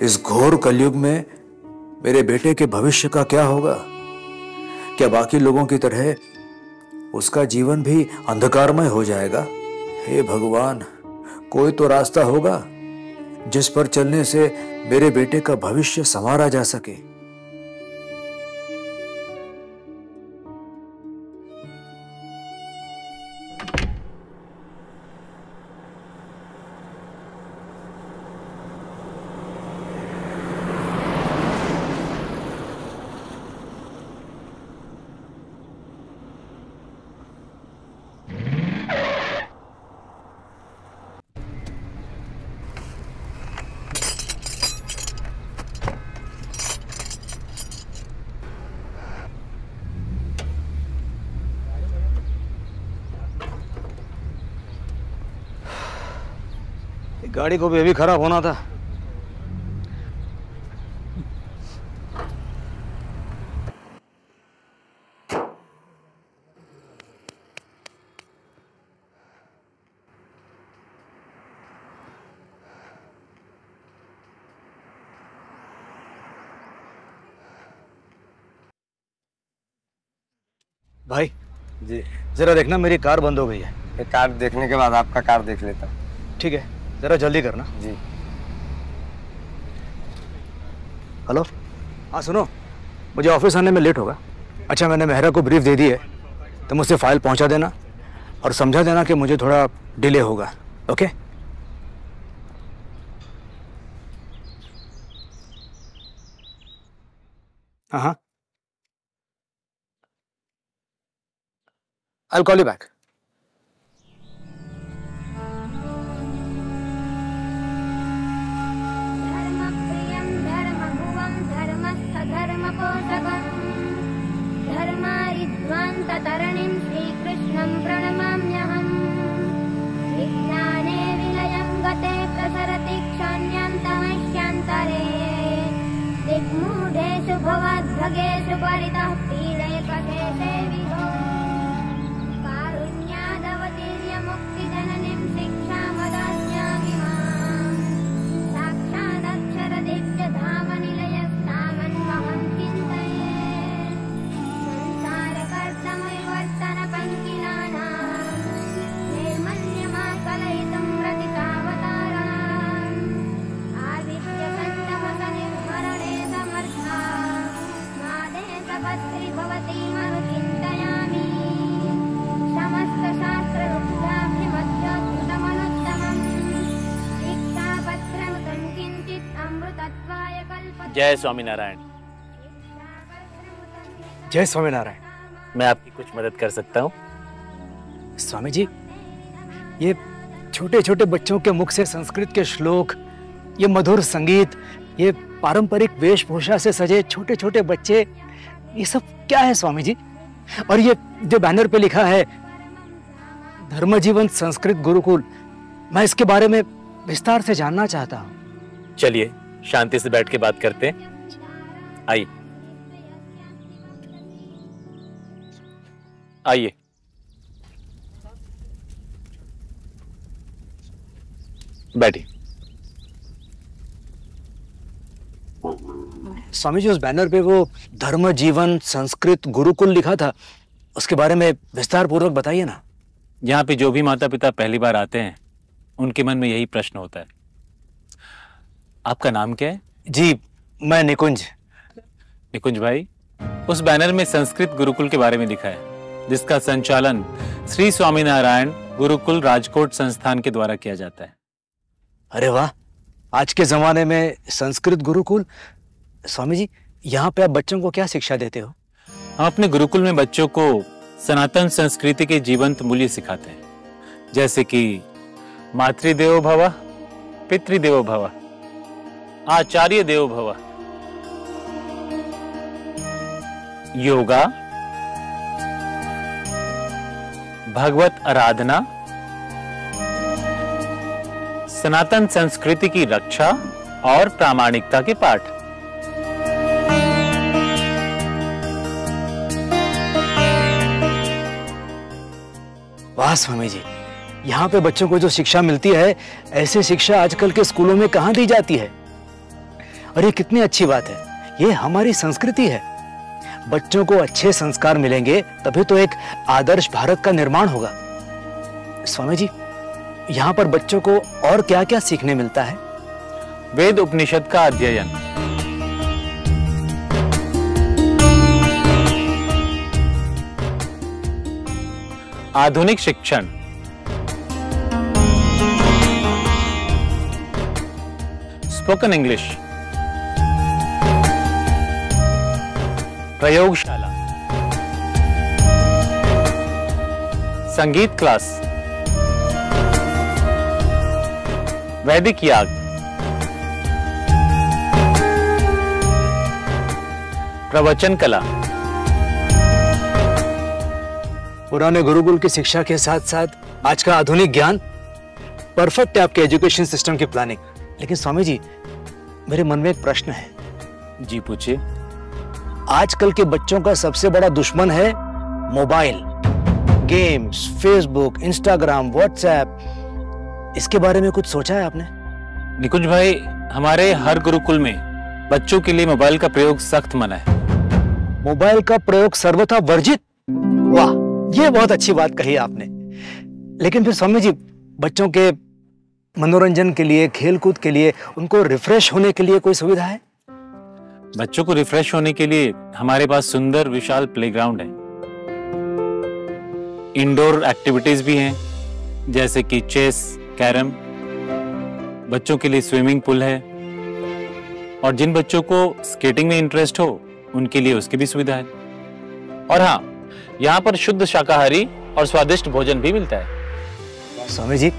इस घोर कलयुग में मेरे बेटे के भविष्य का क्या होगा? क्या बाकी लोगों की तरह उसका जीवन भी अंधकारमय हो जाएगा? हे भगवान, कोई तो रास्ता होगा जिस पर चलने से मेरे बेटे का भविष्य संवारा जा सके। गाड़ी को भी अभी खराब होना था। भाई जी जरा देखना, मेरी कार बंद हो गई है। ये कार देखने के बाद आपका कार देख लेता हूँ। ठीक है, जरा जल्दी करना। जी। हेलो, हाँ सुनो, मुझे ऑफिस आने में लेट होगा। अच्छा, मैंने मेहरा को ब्रीफ दे दी है, तो मुझसे फाइल पहुंचा देना और समझा देना कि मुझे थोड़ा डिले होगा। ओके? हाँ, I'll call you back. धर्मारिध्वान्ततरणिं श्रीकृष्णं प्रणमाम्यहम्। विज्ञाने विलयं गते प्रसरति क्षण्यन्तमश्यन्तरे। दिग्मूढेषु भवद्भगेषु परितः पीडे पथेषे विभो। कारुण्यादवतीर्य मुक्तिजननीं शिक्षामदास्यामि माम्। साक्षादक्षरदिव्यधामनिलयस्तामन्वहं चिन्तये। निर्मल्यमाकलयितुं रचितावताराम्। आदित्यसन्तमसनिर्भरणे समर्था मादेशभद्रि भवतीमनुचिन्तयामि। समस्तशास्त्ररुद्धाभिमध्योद्धृतमनुत्तमम् शिक्षापत्रमुतं किञ्चित् अमृतत्वाय कल्पते। जय स्वामीनारायण। जय स्वामीनारायण। मैं आपकी कुछ मदद कर सकता हूँ? स्वामी जी, ये छोटे छोटे बच्चों के मुख से संस्कृत के श्लोक, ये मधुर संगीत, ये पारंपरिक वेशभूषा से सजे छोटे छोटे बच्चे, ये सब क्या है स्वामी जी? और ये जो बैनर पे लिखा है धर्मजीवन संस्कृत गुरुकुल, मैं इसके बारे में विस्तार से जानना चाहता हूँ। चलिए शांति से बैठ के बात करते हैं। आइए आइए। बैठिए। स्वामी जी, उस बैनर पे वो धर्म जीवन संस्कृत गुरुकुल लिखा था, उसके बारे में विस्तार पूर्वक बताइए ना। यहाँ पे जो भी माता पिता पहली बार आते हैं उनके मन में यही प्रश्न होता है। आपका नाम क्या है? जी, मैं निकुंज। निकुंज भाई, उस बैनर में संस्कृत गुरुकुल के बारे में लिखा है, जिसका संचालन श्री स्वामीनारायण गुरुकुल राजकोट संस्थान के द्वारा किया जाता है। अरे वाह, आज के जमाने में संस्कृत गुरुकुल। स्वामी जी, यहाँ पे आप बच्चों को क्या शिक्षा देते हो? हम अपने गुरुकुल में बच्चों को सनातन संस्कृति के जीवंत मूल्य सिखाते हैं, जैसे कि मातृदेवो भव, पितृदेवो भव, आचार्य देवो भव, योगा, भगवत आराधना, सनातन संस्कृति की रक्षा और प्रामाणिकता के पाठ। वाह स्वामी जी, यहाँ पे बच्चों को जो शिक्षा मिलती है, ऐसी शिक्षा आजकल के स्कूलों में कहाँ दी जाती है? और ये कितनी अच्छी बात है, ये हमारी संस्कृति है। बच्चों को अच्छे संस्कार मिलेंगे तभी तो एक आदर्श भारत का निर्माण होगा। स्वामी जी, यहाँ पर बच्चों को और क्या क्या सीखने मिलता है? वेद उपनिषद का अध्ययन, आधुनिक शिक्षण, स्पोकन इंग्लिश, प्रयोगशाला, संगीत क्लास, वैदिक याग, प्रवचन कला। पुराने गुरुकुल की शिक्षा के साथ साथ आज का आधुनिक ज्ञान, परफेक्ट है आपके एजुकेशन सिस्टम की प्लानिंग। लेकिन स्वामी जी, मेरे मन में एक प्रश्न है। जी पूछिए। आजकल के बच्चों का सबसे बड़ा दुश्मन है mobile, games, Facebook, Instagram, WhatsApp. इसके बारे में कुछ सोचा है आपने? निकुंज भाई, हमारे हर गुरुकुल में बच्चों के लिए मोबाइल का प्रयोग सख्त मना है। मोबाइल का प्रयोग सर्वथा वर्जित? वाह, ये बहुत अच्छी बात कही आपने। लेकिन फिर स्वामी जी, बच्चों के मनोरंजन के लिए, खेलकूद के लिए, उनको रिफ्रेश होने के लिए कोई सुविधा है? बच्चों को रिफ्रेश होने के लिए हमारे पास सुंदर विशाल प्लेग्राउंड है। इंडोर एक्टिविटीज भी हैं, जैसे कि चेस, कैरम। बच्चों के लिए स्विमिंग पूल है, और जिन बच्चों को स्केटिंग में इंटरेस्ट हो उनके लिए उसकी भी सुविधा है। और हाँ, यहाँ पर शुद्ध शाकाहारी और स्वादिष्ट भोजन भी मिलता है। स्वामी जी,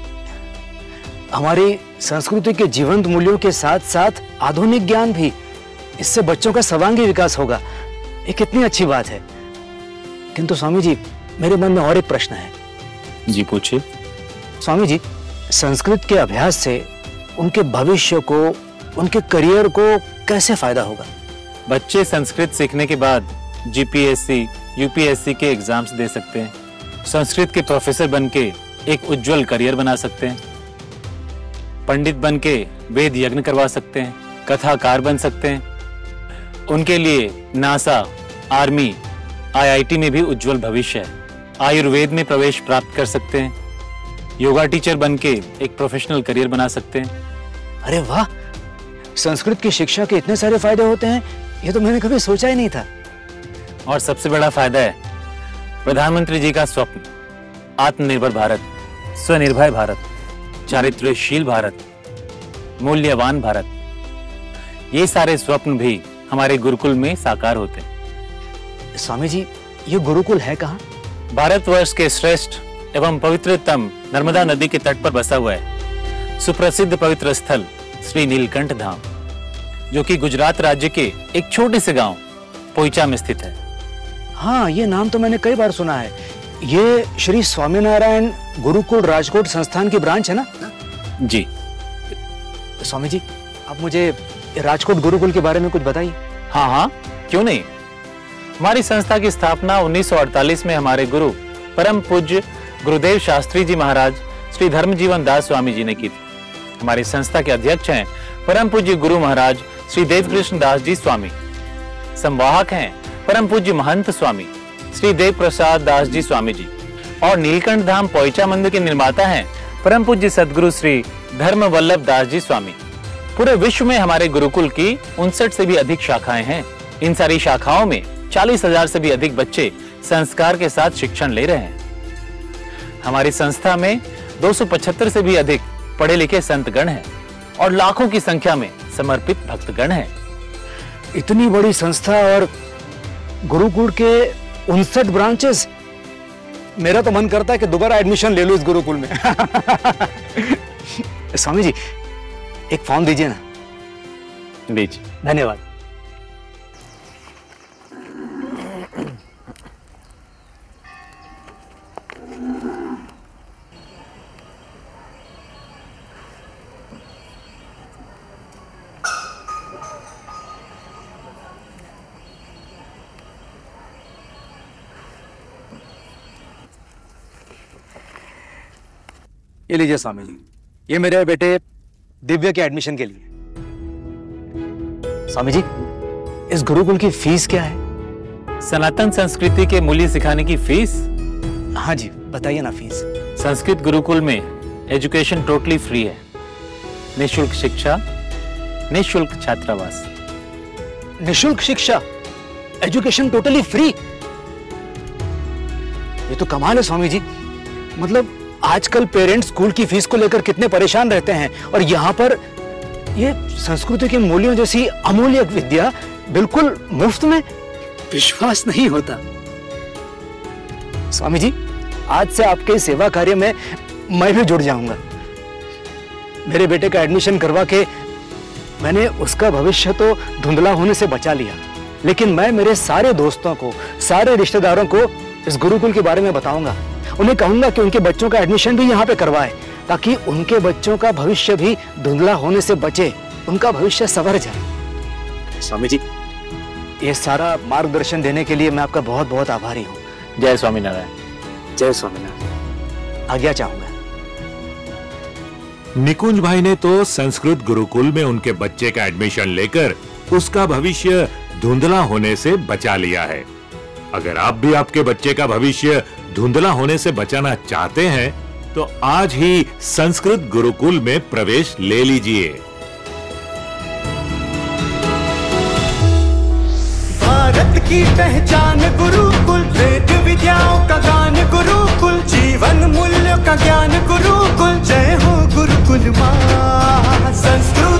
हमारी संस्कृति के जीवंत मूल्यों के साथ साथ आधुनिक ज्ञान भी, इससे बच्चों का सर्वांगीण विकास होगा। ये कितनी अच्छी बात है। किंतु स्वामी जी, मेरे मन में और एक प्रश्न है। जी पूछिए। स्वामी जी, संस्कृत के अभ्यास से उनके भविष्य को, उनके करियर को कैसे फायदा होगा? बच्चे संस्कृत सीखने के बाद जीपीएससी, यूपीएससी के एग्जाम्स दे सकते हैं, संस्कृत के प्रोफेसर बनके एक उज्जवल करियर बना सकते हैं, पंडित बनके वेद यज्ञ करवा सकते हैं, कथाकार बन सकते हैं। उनके लिए नासा, आर्मी, आईआईटी में भी उज्जवल भविष्य है। आयुर्वेद में प्रवेश प्राप्त कर सकते हैं, योगा टीचर बनके एक प्रोफेशनल करियर बना सकते हैं। अरे वाह, संस्कृत की शिक्षा के इतने सारे फायदे होते हैं, ये तो मैंने कभी सोचा ही नहीं था। और सबसे बड़ा फायदा है प्रधानमंत्री जी का स्वप्न, आत्मनिर्भर भारत, स्वनिर्भर भारत, चारित्र्यशील भारत, मूल्यवान भारत। ये सारे स्वप्न भी हमारे गुरुकुल में साकार होते हैं। स्वामी जी, ये गुरुकुल है कहाँ? भारतवर्ष के श्रेष्ठ एवं पवित्रतम नर्मदा नदी के तट पर बसा हुआ है सुप्रसिद्ध पवित्र स्थल श्री नीलकंठ धाम, जो कि गुजरात राज्य के एक छोटे से गांव पोइचा में स्थित है। हाँ, ये नाम तो मैंने कई बार सुना है। ये श्री स्वामीनारायण गुरुकुल राजकोट संस्थान की ब्रांच है ना? जी। स्वामी जी, आप मुझे राजकोट गुरुकुल के बारे में कुछ बताइए। हाँ हाँ, क्यों नहीं। हमारी संस्था की स्थापना 1948 में हमारे गुरु परम पूज्य गुरुदेव शास्त्री जी महाराज श्री धर्मजीवन दास स्वामी जी ने की थी। हमारी संस्था के अध्यक्ष हैं परम पूज्य गुरु महाराज श्री देवकृष्ण दास जी स्वामी। संवाहक हैं परम पूज्य महंत स्वामी श्री देव प्रसाद दास जी स्वामी जी। और नीलकंठ धाम पोइचा मंदिर के निर्माता हैं परम पूज्य सदगुरु श्री धर्म वल्लभ दास जी स्वामी। पूरे विश्व में हमारे गुरुकुल की 59 से भी अधिक शाखाएं हैं। इन सारी शाखाओं में 40,000 से भी अधिक बच्चे संस्कार के साथ शिक्षण ले रहे हैं। हमारी संस्था में 275 से भी अधिक पढ़े लिखे संतगण हैं और लाखों की संख्या में समर्पित भक्तगण हैं। इतनी बड़ी संस्था और गुरुकुल के 59 ब्रांचेस, मेरा तो मन करता है कि दोबारा एडमिशन ले लो इस गुरुकुल में। स्वामी जी, एक फॉर्म दीजिए ना। लीजिए। धन्यवाद। ये लीजिए स्वामी जी, ये मेरे बेटे दिव्य के एडमिशन के लिए। स्वामी जी, इस गुरुकुल की फीस क्या है? सनातन संस्कृति के मूल्य सिखाने की फीस? हाँ जी, बताइए ना फीस। संस्कृत गुरुकुल में एजुकेशन टोटली फ्री है। निःशुल्क शिक्षा, निःशुल्क छात्रावास। निःशुल्क शिक्षा, एजुकेशन टोटली फ्री। ये तो कमाल है स्वामी जी। मतलब आजकल पेरेंट्स स्कूल की फीस को लेकर कितने परेशान रहते हैं, और यहाँ पर ये संस्कृति के मूल्यों जैसी अमूल्य विद्या बिल्कुल मुफ्त में। विश्वास नहीं होता। स्वामी जी, आज से आपके सेवा कार्य में मैं भी जुड़ जाऊंगा। मेरे बेटे का एडमिशन करवा के मैंने उसका भविष्य तो धुंधला होने से बचा लिया, लेकिन मैं मेरे सारे दोस्तों को, सारे रिश्तेदारों को इस गुरुकुल के बारे में बताऊंगा। उन्हें कहूंगा कि उनके बच्चों का एडमिशन भी यहाँ पे करवाए, ताकि उनके बच्चों का भविष्य भी धुंधला होने से बचे, उनका भविष्य संवर जाए। स्वामी जी, ये सारा मार्गदर्शन देने के लिए मैं आपका बहुत बहुत आभारी हूँ। जय स्वामीनारायण। जय स्वामीनारायण। आज्ञा चाहूंगा। निकुंज भाई ने तो संस्कृत गुरुकुल में उनके बच्चे का एडमिशन लेकर उसका भविष्य धुंधला होने से बचा लिया है। अगर आप भी आपके बच्चे का भविष्य धुंधला होने से बचाना चाहते हैं तो आज ही संस्कृत गुरुकुल में प्रवेश ले लीजिए। भारत की पहचान गुरुकुल, वेद विद्याओं का गान गुरुकुल, जीवन मूल्यों का ज्ञान गुरुकुल। जय हो गुरुकुल माँ संस्कृत।